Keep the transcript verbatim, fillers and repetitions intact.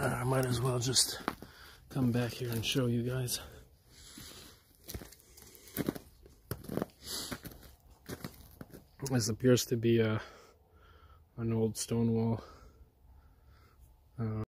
I might as well just come back here and show you guys. This appears to be a an old stone wall. Uh,